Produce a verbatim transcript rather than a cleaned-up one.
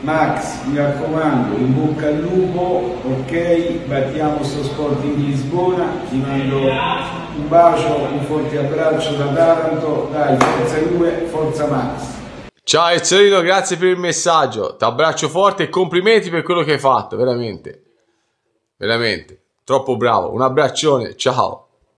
Max, mi raccomando, in bocca al lupo, ok? Battiamo sto Sporting di Lisbona, ti mando un bacio, un forte abbraccio da Taranto, dai, forza Juve, forza Max. Ciao Ezzolino, grazie per il messaggio, ti abbraccio forte e complimenti per quello che hai fatto, veramente, veramente, troppo bravo, un abbraccione, ciao.